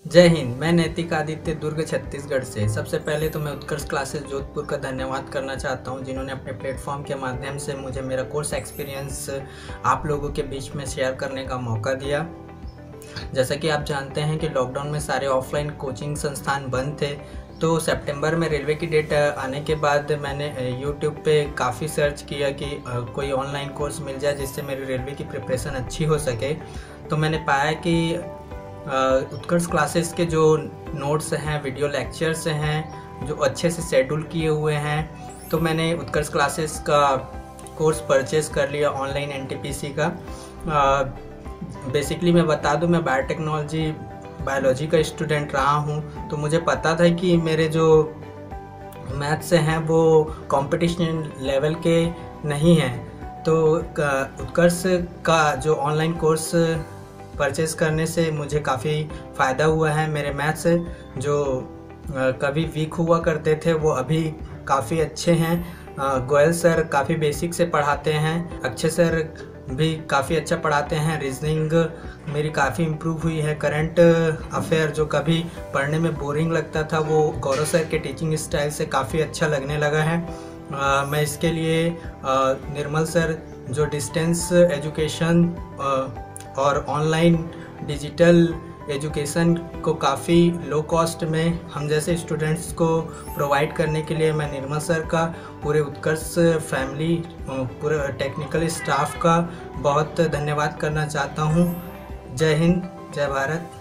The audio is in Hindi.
जय हिंद। मैं नैतिक आदित्य दुर्ग छत्तीसगढ़ से। सबसे पहले तो मैं उत्कर्ष क्लासेस जोधपुर का धन्यवाद करना चाहता हूं, जिन्होंने अपने प्लेटफॉर्म के माध्यम से मुझे मेरा कोर्स एक्सपीरियंस आप लोगों के बीच में शेयर करने का मौका दिया। जैसा कि आप जानते हैं कि लॉकडाउन में सारे ऑफलाइन कोचिंग संस्थान बंद थे, तो सितंबर में रेलवे की डेट आने के बाद मैंने यूट्यूब पे काफ़ी सर्च किया कि कोई ऑनलाइन कोर्स मिल जाए जिससे मेरी रेलवे की प्रिपरेशन अच्छी हो सके। तो मैंने पाया कि उत्कर्ष क्लासेस के जो नोट्स हैं, वीडियो लेक्चर्स हैं, जो अच्छे से शेड्यूल किए हुए हैं, तो मैंने उत्कर्ष क्लासेस का कोर्स परचेज़ कर लिया ऑनलाइन एनटीपीसी का। बेसिकली मैं बता दूं, मैं बायोलॉजी का स्टूडेंट रहा हूं, तो मुझे पता था कि मेरे जो मैथ्स हैं वो कंपटीशन लेवल के नहीं हैं। तो उत्कर्ष का जो ऑनलाइन कोर्स परचेस करने से मुझे काफ़ी फ़ायदा हुआ है। मेरे मैथ्स जो कभी वीक हुआ करते थे वो अभी काफ़ी अच्छे हैं। गोयल सर काफ़ी बेसिक से पढ़ाते हैं, अक्षय सर भी काफ़ी अच्छा पढ़ाते हैं। रीजनिंग मेरी काफ़ी इम्प्रूव हुई है। करंट अफेयर जो कभी पढ़ने में बोरिंग लगता था वो गौरव सर के टीचिंग स्टाइल से काफ़ी अच्छा लगने लगा है। मैं इसके लिए निर्मल सर जो डिस्टेंस एजुकेशन और ऑनलाइन डिजिटल एजुकेशन को काफ़ी लो कॉस्ट में हम जैसे स्टूडेंट्स को प्रोवाइड करने के लिए मैं निर्मल सर का, पूरे उत्कर्ष फैमिली, पूरे टेक्निकल स्टाफ का बहुत धन्यवाद करना चाहता हूँ। जय हिंद, जय भारत।